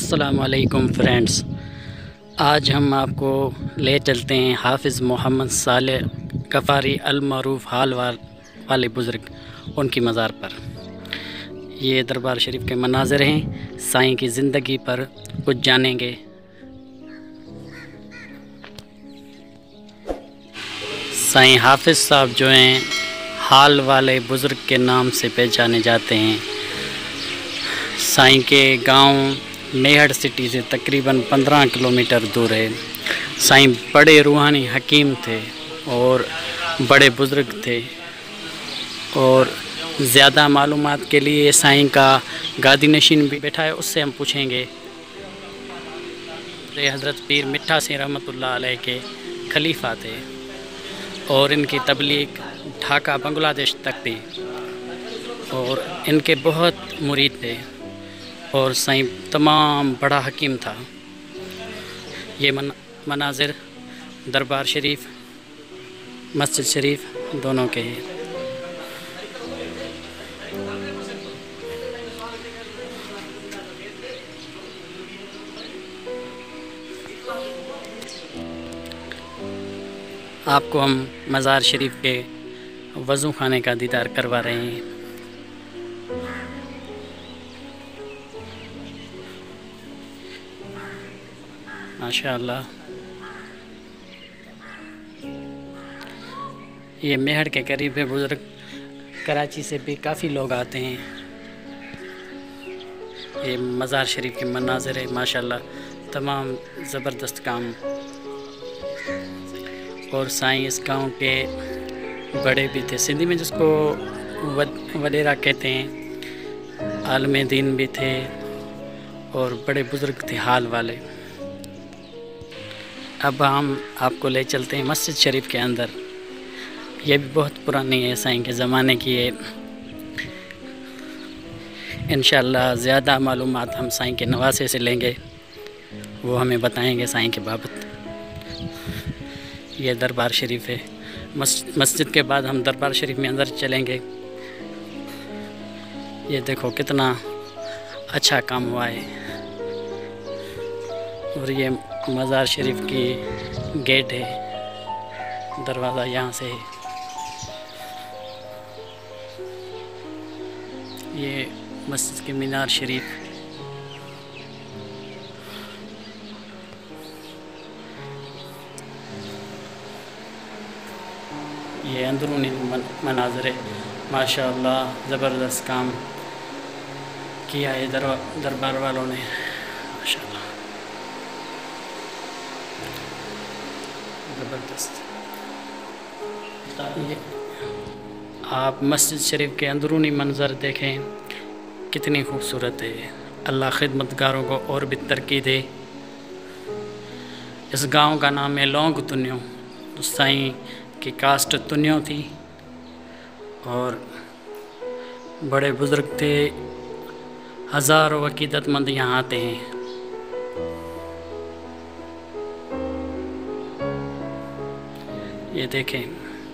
السلام علیکم فرینڈز، آج ہم آپ کو لے چلتے ہیں حافظ محمد صالح غفاری المعروف حال والے بزرگ ان کی مزار پر۔ یہ دربار شریف کے مناظر ہیں، سائیں کی زندگی پر کچھ جانیں گے۔ سائیں حافظ صاحب جو ہیں حال والے بزرگ کے نام سے پہچانے جاتے ہیں۔ سائیں کے گاؤں میہڑ سٹی سے تقریباً 15 کلومیٹر دور ہے۔ سائیں بڑے روحانی حکیم تھے اور بڑے بزرگ تھے، اور زیادہ معلومات کے لیے سائیں کا گادی نشین بھی بیٹھا ہے، اس سے ہم پوچھیں گے۔ حضرت پیر مٹھا سنگھ رحمۃ اللہ علیہ کے خلیفہ تھے اور ان کی تبلیغ ڈھاکہ بنگلہ دیش تک تھی، اور ان کے بہت مرید تھے، اور سائیں تمام بڑا حکیم تھا۔ یہ مناظر دربار شریف مسجد شریف دونوں کے ہیں۔ آپ کو ہم مزار شریف کے وضو خانے کا دیدار کروا رہے ہیں۔ ماشاءاللہ، یہ میہڑ کے قریب ہے بزرگ، کراچی سے بھی کافی لوگ آتے ہیں۔ یہ مزار شریف کے مناظر ہے، ماشاءاللہ تمام زبردست کام، اور سائیں اس گاؤں کے بڑے بھی تھے۔ سندھی میں جس کو وڈیرا کہتے ہیں، عالم دین بھی تھے اور بڑے بزرگ تھے حال والے۔ اب ہم آپ کو لے چلتے ہیں مسجد شریف کے اندر۔ یہ بھی بہت پرانی ہے، سائیں کے زمانے کی ہے۔ انشاءاللہ زیادہ معلومات ہم سائیں کے نواسے سے لیں گے، وہ ہمیں بتائیں گے سائیں کے بابت۔ یہ دربار شریف ہے، مسجد کے بعد ہم دربار شریف میں اندر چلیں گے۔ یہ دیکھو کتنا اچھا کام ہوا ہے، اور یہ مزار شریف کی گیٹ ہے، دروازہ یہاں سے ہے۔ یہ مسجد کے مینار شریف، یہ اندرونی مناظر ہے۔ ماشاءاللہ زبردست کام کیا ہے دربار والوں نے، ماشاءاللہ زبردست۔ آپ مسجد شریف کے اندرونی منظر دیکھیں، کتنی خوبصورت ہے۔ اللہ خدمتگاروں کو اور بھی ترقی دے۔ اس گاؤں کا نام ہے لونگ تنیو۔ سائیں کی کاسٹ تنیو تھی اور بڑے بزرگ تھے، ہزاروں عقیدت مند یہاں آتے ہیں۔ یہ دیکھیں،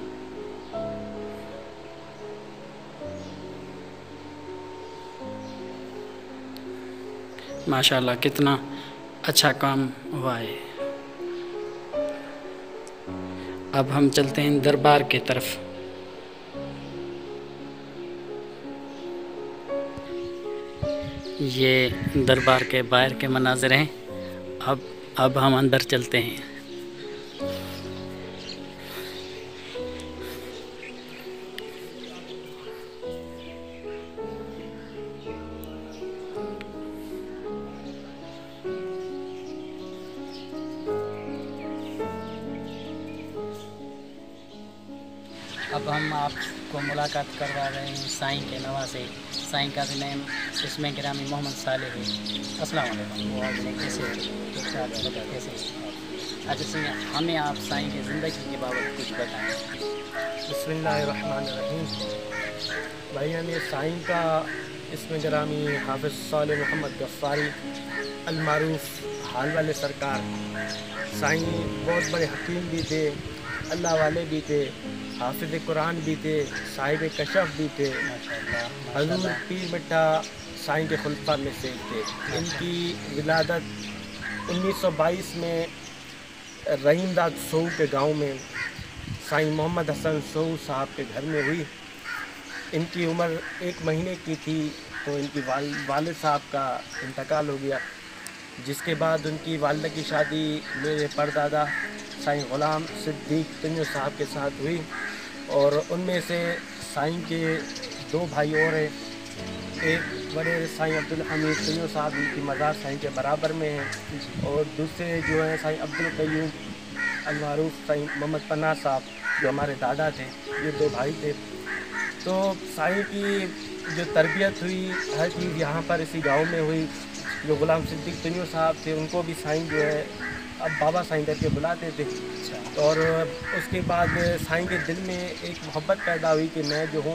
ماشاءاللہ کتنا اچھا کام ہوا ہے۔ اب ہم چلتے ہیں دربار کی طرف۔ یہ دربار کے باہر کے مناظر ہیں۔ اب ہم اندر چلتے ہیں۔ اب ہم آپ کو ملاقات کروا رہے ہیں سائیں کے نواسے۔ سائیں کا بھی نام اسم گرامی محمد صالح ہے۔ السلام علیکم، کیسے اچھا ہمیں آپ سائیں کی زندگی کے بابت کچھ بتائیں۔ بسم اللہ الرحمن الرحیم۔ بھائی ہمیں سائیں کا اسم گرامی حافظ صالح محمد غفاری المعروف حال والے سرکار۔ سائیں بہت بڑے حکیم بھی تھے، اللہ والے بھی تھے، حافظ قرآن بھی تھے، صاحب کشف بھی تھے۔ حضور پیر مٹھا साईं के खुलफा में से थे। इनकी विलादत 1922 में रहीमदाद सोऊ के गांव में साईं मोहम्मद हसन सोऊ साहब के घर में हुई। इनकी उम्र 1 महीने की थी तो इनकी वालिद साहब का इंतकाल हो गया, जिसके बाद उनकी वालिदा की शादी मेरे परदादा साईं ग़ुलाम सिद्दीक़ तन्यो साहब के साथ हुई और उनमें से साईं के 2 भाई और हैं। एक बड़े साईं अब्दुल हमीद तन्यो साहब, इनकी मज़ार साईं के बराबर में है, और दूसरे जो हैं साईं अब्दुल क़य्यूम अल-मारूफ साईं मोहम्मद पन्ना साहब जो हमारे दादा थे, ये 2 भाई थे। तो साईं की जो तरबियत हुई हर चीज़ यहाँ पर इसी गांव में हुई। जो ग़ुलाम सिद्दीक़ तन्यो साहब थे उनको भी साईं जो है अब बाबा साईं करके बुलाते थे। और उसके बाद साईं के दिल में एक मोहब्बत पैदा हुई कि मैं जो हूँ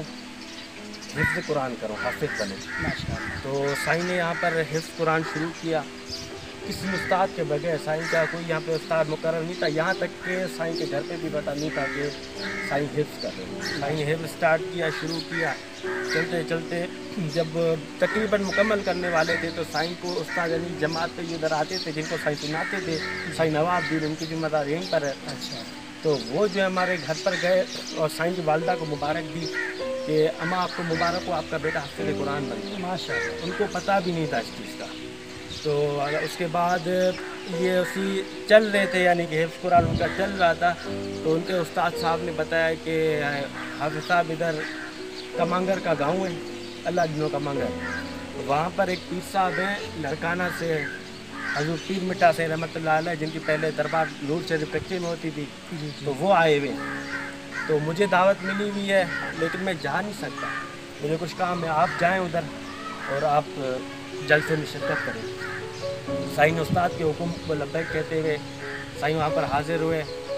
हिफ्ज़ कुरान करूँ, हाफ़िज़ बनूँ। तो साईं ने यहाँ पर हिफ्ज़ कुरान शुरू किया। किसी उस्ताद के बगैर, साईं का कोई यहाँ पे उस्ताद मुकर्रर नहीं था, यहाँ तक कि साईं के घर पे भी पता नहीं था कि साईं हिफ्ज़ कर रहे हैं। साईं ने हिफ्ज़ स्टार्ट किया, शुरू किया। चलते चलते जब तकरीबन मुकम्मल करने वाले थे तो साईं को उस्ताद यानी जमात पे इधर आते थे जिनको साईं सुनाते थे, साईं नवाबुद्दीन, उनकी ज़िम्मेदारी यहीं पर है। तो वो जो हमारे घर पर गए और साईं की वालिदा को मुबारक दी कि अम्मा आपको मुबारक हो, आपका बेटा हाफ़िज़ कुरान बन गया। माशाअल्लाह। उनको पता भी नहीं था इस चीज़ का। तो उसके बाद ये उसी चल रहे थे, यानी कि हिफ्ज़ कुरान उनका चल रहा था। तो उनके उस्ताद साहब ने बताया कि हाफ़िज़ साहब इधर कमांगर का गांव है, अल्लाह दिनों कमांगर, वहाँ पर एक पीर साहब हैं लड़काना से, हज़ूर पीर मिठा से रहमतुल्लाह अलैह, जिनकी पहले दरबार नूर शरीफ कच्चे में होती थी। तो वो आए हुए, तो मुझे दावत मिली हुई है लेकिन मैं जा नहीं सकता, मुझे कुछ काम है। आप जाएँ उधर और आप जलसे में शिरकत करें। साईं उस्ताद के हुक्म को लब्बैक कहते हुए साईं वहाँ पर हाजिर हुए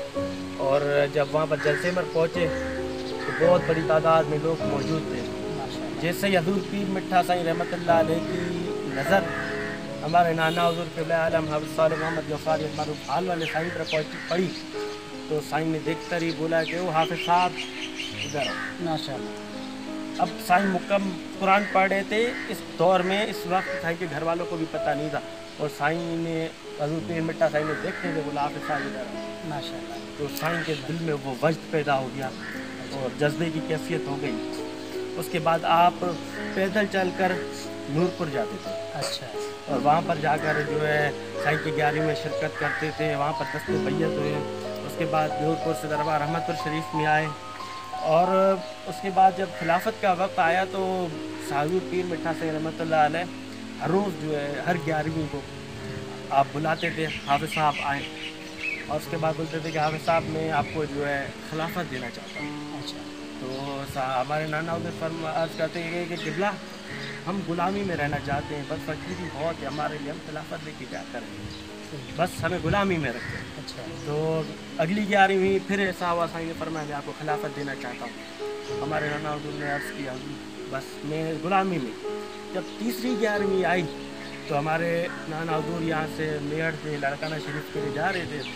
और जब वहाँ पर जलसे में पहुँचे तो बहुत बड़ी तादाद में लोग मौजूद थे। जैसे ही हज़ूर पीर मिठा साईं रहमतुल्लाह अलैह की नज़र हमारे नाना हुज़ूर क़िबला आलम हाफ़िज़ साले मोहम्मद गफ़ारी अल-मारूफ हाल वाले साईं पर पड़ी तो साईं ने देखकर ही बोला कि वो हाफ़िज़ साहब इधर माशाअल्लाह। अब साईं मुकम्मल कुरान पढ़ रहे थे इस दौर में, इस वक्त साईं के घर वालों को भी पता नहीं था, और साईं ने हज़ूर पीर मिठा साईं ने देखते हुए बोला हाफ़िज़ साहब इधर माशाअल्लाह। तो साईं के दिल में वो वजद पैदा हो गया और जज्बे की कैफियत हो गई। उसके बाद आप पैदल चलकर नूरपुर जाते थे। अच्छा। और वहाँ पर जाकर जो है साईं की 11वीं में शिरकत करते थे, वहाँ पर दस्ते बैयत हुए। उसके बाद नूरपुर से दरबार रहमतपुर शरीफ में आए और उसके बाद जब खिलाफत का वक्त आया तो हज़ूर पीर मिठा से रहमतुल्लाह अलैह हर रोज़ जो है हर 11वीं को आप बुलाते थे, हाफ़िज़ साहब आए, और उसके बाद बोलते थे कि हाफ़िज़ साहब मैं आपको जो है खिलाफत देना चाहता हूँ। अच्छा। तो हमारे नाना उधर अर्ज़ करते हैं कि क़िबला हम गुलामी में रहना चाहते हैं, बस फ़कीरी बहुत है हमारे लिए, हम खिलाफत लेके क्या करेंगे, बस हमें गुलामी में रखें। अच्छा। तो अगली 11वीं फिर ऐसा हुआ, साईं ने फरमाया मैं आपको खिलाफत देना चाहता हूँ। हमारे नाना हुज़ूर ने अर्ज़ किया बस मैं गुलामी में। जब तीसरी 11वीं आई तो हमारे नाना हुज़ूर यहाँ से मेहर से लड़काना शरीफ के लिए जा रहे थे,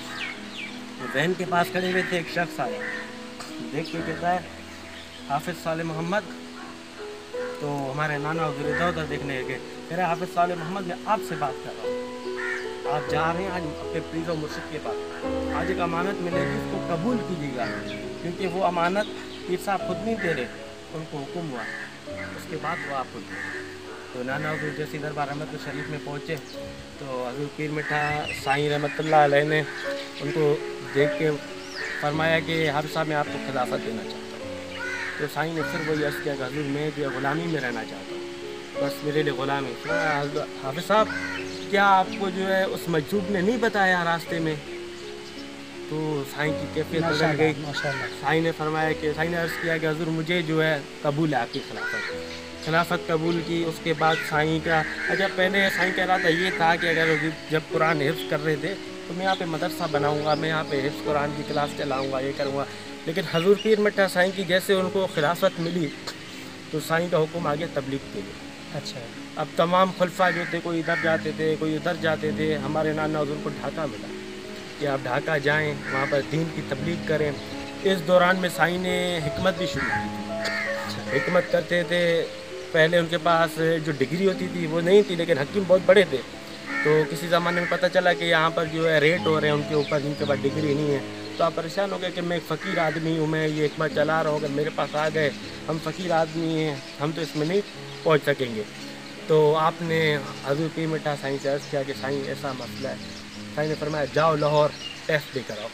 तो वैन के पास खड़े हुए थे, एक शख्स आया, देख के कहता है हाफ़िज़ साले मोहम्मद। तो हमारे नाना हुज़ूर इधर उधर देखने लगे, कह रहे हाफ़िज़ साले मोहम्मद मैं आपसे बात कर रहा हूँ, आप जा रहे हैं आज अपने पीर व मुर्शिद के पास, आज एक अमानत मिलेगी, उसको कबूल कीजिएगा, क्योंकि वो अमानत पीर साहब खुद नहीं दे रहे, उनको हुक्म हुआ, उसके बाद वो आप खुद दे। तो नाना हुज़ूर जैसे दरबार रहमतपुर शरीफ में पहुँचे तो हज़ूर पीर मिठा साईं रहमतुल्लाह अलैह ने उनको देख के फरमाया कि हाफ़िज़ साहब मैं आपको खिलाफत देना चाहता हूँ। तो साईं ने फिर वही अर्ज़ किया कि हज़ूर मैं जो ग़ुलामी में रहना चाहता हूँ, बस मेरे लिए ग़ुलामी। हाफ़िज़ साहब क्या आपको जो है उस मजूब ने नहीं बताया रास्ते में? तो साईं की कैफियत बदल गई। साईं ने फरमाया कि साईं ने अर्ज़ किया कि हज़ूर मुझे जो है कबूल है आपकी खिलाफत कबूल की। उसके बाद साईं का अच्छा पहले साईं कह रहा था ये था कि अगर जब कुरान हिफ्ज़ कर रहे थे तो मैं यहाँ पे मदरसा बनाऊँगा, मैं यहाँ पे हिफ्ज़ कुरान की क्लास चलाऊँगा, ये करूँगा। लेकिन हज़ूर पीर मिठा साईं की जैसे उनको खिलाफत मिली तो साईं का हुक्म आ गया तबलीग के लिए। अच्छा। अब तमाम खुलफा जो थे, कोई इधर जाते थे, कोई उधर जाते थे। हमारे नाना हुज़ूर को ढाका मिला कि आप ढाका जाएं, वहाँ पर दीन की तबलीग करें। इस दौरान में साईं ने हिकमत भी शुरू की थी। हिकमत करते थे پہلے ان کے پاس جو ڈگری ہوتی تھی وہ نہیں تھی، لیکن حکیم بہت بڑے تھے. تو کسی زمانے میں پتہ چلا کہ یہاں پر جو ہے ریٹ ہو رہے ہیں ان کے اوپر جن کے پاس ڈگری نہیں ہے. تو آپ پریشان ہو گئے کہ میں ایک فقیر آدمی ہوں، میں یہ ایک بار چلا رہا ہوں، اگر میرے پاس آ گئے، ہم فقیر آدمی ہیں، ہم تو اس میں نہیں پہنچ سکیں گے. تو آپ نے حضور پیر مٹھا سائیں سے عرض کیا کہ سائیں ایسا مسئلہ ہے. سائیں نے فرمایا جاؤ لاہور ٹیسٹ دے کر آؤ.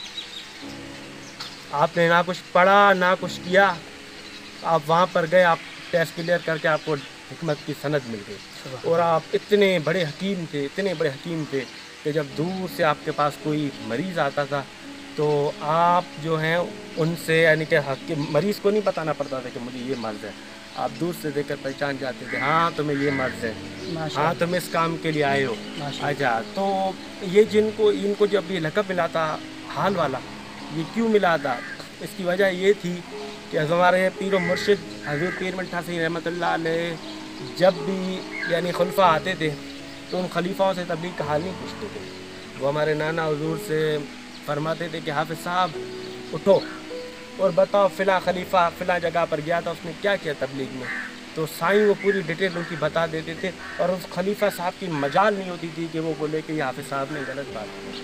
آپ نے نہ کچھ پڑھا نہ کچھ کیا، آپ وہاں پر گئے، آپ ٹیسٹ کلیئر کر کے آپ کو حکمت کی سند مل گئی. اور آپ اتنے بڑے حکیم تھے کہ جب دور سے آپ کے پاس کوئی مریض آتا تھا تو آپ جو ہیں ان سے یعنی کہ مریض کو نہیں بتانا پڑتا تھا کہ مجھے یہ مرض ہے، آپ دور سے دیکھ کر پہچان جاتے تھے، ہاں تمہیں یہ مرض ہے، ہاں تم اس کام کے لیے آئے ہو. اچھا، تو یہ ان کو جب یہ لقب ملا تھا حال والا، یہ کیوں ملا تھا؟ اس کی وجہ یہ تھی کہ ہمارے پیر و مرشد حضور پیر مٹھا سائیں رحمۃ اللہ علیہ جب بھی یعنی خلفاء آتے تھے تو ان خلیفاؤں سے تبلیغ کا حال نہیں پوچھتے تھے. وہ ہمارے نانا حضور سے فرماتے تھے کہ حافظ صاحب اٹھو اور بتاؤ فلاں خلیفہ فلاں جگہ پر گیا تھا، اس نے کیا کیا تبلیغ میں. تو سائیں وہ پوری ڈیٹیل ان کی بتا دیتے تھے، اور اس خلیفہ صاحب کی مجال نہیں ہوتی تھی کہ وہ بولے کہ یہ حافظ صاحب نے غلط بات کی.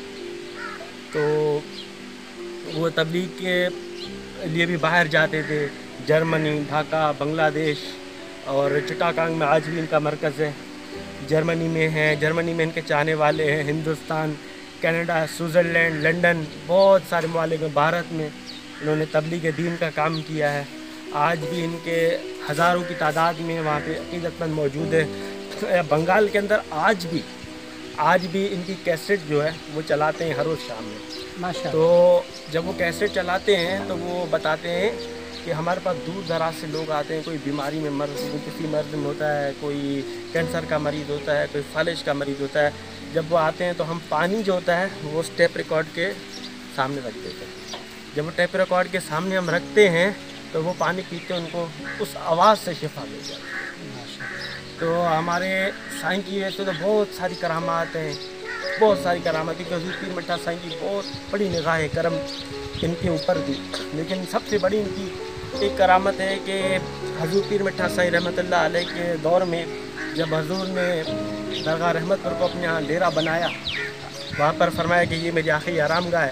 تو وہ تبلیغ کے لیے بھی باہر جاتے تھے، جرمنی، ڈھاکہ، بنگلہ دیش اور چٹاگانگ میں آج بھی ان کا مرکز ہے. جرمنی میں ان کے چاہنے والے ہیں، ہندوستان، کینیڈا، سوئٹزرلینڈ، لنڈن، بہت سارے ممالک میں، بھارت میں انہوں نے تبلیغ دین کا کام کیا ہے. آج بھی ان کے ہزاروں کی تعداد میں وہاں پہ عقیدت مند موجود ہے. بنگال کے اندر آج بھی ان کی کیسٹ جو ہے وہ چلاتے ہیں ہر روز شام میں. تو جب وہ کیسٹ چلاتے ہیں تو وہ بتاتے ہیں کہ ہمارے پاس دور دراز سے لوگ آتے ہیں، کوئی بیماری میں کسی مرض میں ہوتا ہے، کوئی کینسر کا مریض ہوتا ہے، کوئی فالج کا مریض ہوتا ہے. جب وہ آتے ہیں تو ہم پانی جو ہوتا ہے وہ اس ٹیپ ریکارڈ کے سامنے رکھ دیتے ہیں. جب وہ ٹیپ ریکارڈ کے سامنے ہم رکھتے ہیں تو وہ پانی پیتے ان کو اس آواز سے شفا مل جاتی ہے. تو ہمارے سائیں کی ویسے تو بہت ساری کرامات ہیں، کیونکہ حضور پیر مٹھا سائیں کی بہت بڑی نگاہ کرم ان کے اوپر تھی. لیکن سب سے بڑی ان کی ایک کرامت ہے کہ حضور پیر مٹھا سائیں رحمۃ اللہ علیہ کے دور میں جب حضور نے درگاہ رحمت پر کو اپنے یہاں ڈیرا بنایا، وہاں پر فرمایا کہ یہ میری آخری آرام گاہ ہے.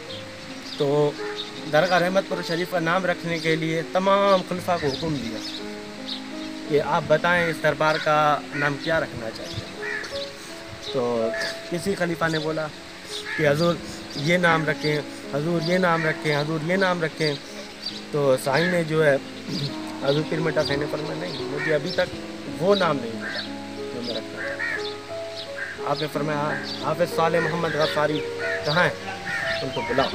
تو درگاہ رحمت پر شریف کا نام رکھنے کے لیے تمام خلفاء کو حکم دیا کہ آپ بتائیں اس دربار کا نام کیا رکھنا چاہیے. تو کسی خلیفہ نے بولا کہ حضور یہ نام رکھیں، حضور یہ نام رکھیں، حضور یہ نام رکھیں. تو سائیں نے جو ہے حضور پیر مٹھا سائیں نے فرمایا نہیں، مجھے ابھی تک وہ نام نہیں ملا جو میں رکھنا چاہتا. آپ نے فرمایا حافظ صالح محمد غفاری کہاں ہیں، ان کو بلاؤ.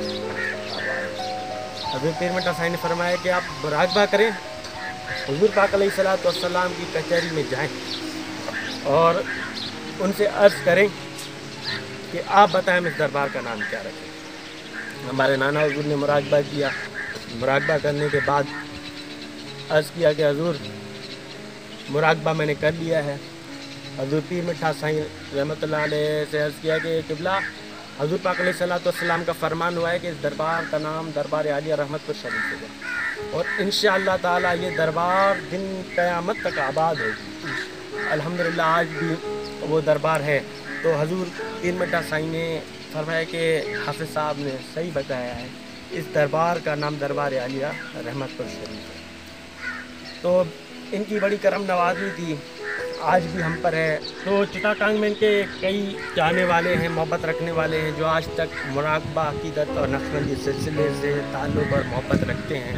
حضور پیر مٹھا سائیں نے فرمایا کہ آپ مراقبہ کریں، حضور پاک علیہ الصلوۃ والسلام کی کچہری میں جائیں اور ان سے عرض کریں کہ آپ بتائیں اس دربار کا نام کیا رکھیں. ہمارے نانا حضور نے مراقبہ کیا. مراقبہ کرنے کے بعد عرض کیا کہ حضور مراقبہ میں نے کر لیا ہے. حضور پیر مٹھا سائیں رحمۃ اللہ علیہ سے عرض کیا کہ قبلہ حضور پاک علیہ الصلوۃ والسلام کا فرمان ہوا ہے کہ اس دربار کا نام دربار عالیہ رحمت پر شریف ہوگا، اور انشاءاللہ تعالیٰ یہ دربار دن قیامت تک آباد ہوگی. الحمدللہ آج بھی وہ دربار ہے. تو حضور پیر مٹھا سائیں نے فرمایا کہ حافظ صاحب نے صحیح بتایا ہے، اس دربار کا نام دربار عالیہ رحمت پر شریف ہے. تو ان کی بڑی کرم نوازی تھی، آج بھی ہم پر ہے. تو چٹاگانگ میں ان کے کئی جانے والے ہیں، محبت رکھنے والے ہیں، جو آج تک مراقبہ، عقیدت اور نقشبندی سلسلے سے تعلق اور محبت رکھتے ہیں.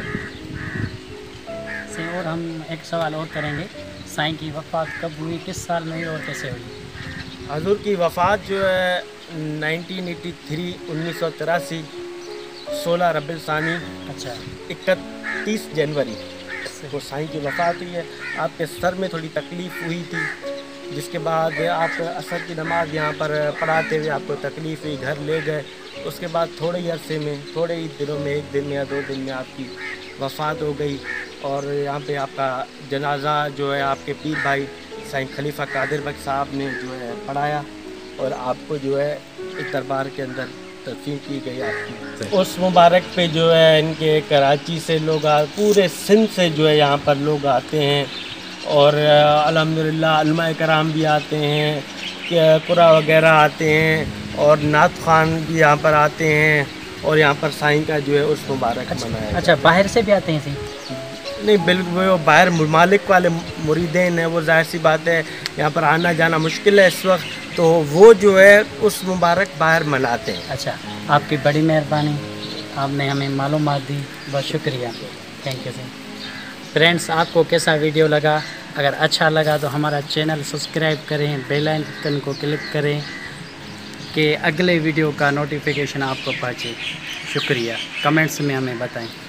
اور ہم ایک سوال اور کریں گے، سائیں کی وفات کب ہوئی، کس سال میں ہوئی اور کیسے ہوئی؟ حضور کی وفات جو ہے 1983 1983 16 ربیع الثانی 31 جنوری کو سائیں کی وفات ہوئی ہے. آپ کے سر میں تھوڑی تکلیف ہوئی تھی، جس کے بعد آپ عصر کی نماز یہاں پر پڑھاتے ہوئے آپ کو تکلیف ہوئی، گھر لے گئے. اس کے بعد تھوڑے ہی عرصے میں، تھوڑے ہی دنوں میں، 1 دن یا 2 دن میں آپ کی وفات ہو گئی. اور یہاں پہ آپ کا جنازہ جو ہے آپ کے پیر بھائی سائیں خلیفہ قادر بخش صاحب نے جو ہے پڑھایا، اور آپ کو جو ہے ایک دربار کے اندر تدفین کی گئی. آپ کی اس مبارک پہ جو ہے ان کے کراچی سے لوگ پورے سندھ سے جو ہے یہاں پر لوگ آتے ہیں اور الحمدللہ علماء کرام بھی آتے ہیں، قرآ وغیرہ آتے ہیں، اور نعت خوان بھی یہاں پر آتے ہیں، اور یہاں پر سائیں کا جو ہے اس مبارک منایا جاتا ہے۔ اچھا، باہر سے بھی آتے ہیں سی؟ نہیں، بالکل وہ باہر ممالک والے مریدین ہیں، وہ ظاہر سی بات ہے یہاں پر آنا جانا مشکل ہے اس وقت، تو وہ جو ہے اس مبارک باہر مناتے ہیں۔ اچھا، آپ کی بڑی مہربانی، آپ نے ہمیں معلومات دی، بہت شکریہ، تھینک یو سر۔ فرینڈس، آپ کو کیسا ویڈیو لگا؟ اگر اچھا لگا تو ہمارا چینل سبسکرائب کریں، بیل آئکن کو کلک کریں کہ اگلے ویڈیو کا نوٹیفیکیشن آپ کو پہنچے۔ شکریہ، کمنٹس میں ہمیں بتائیں۔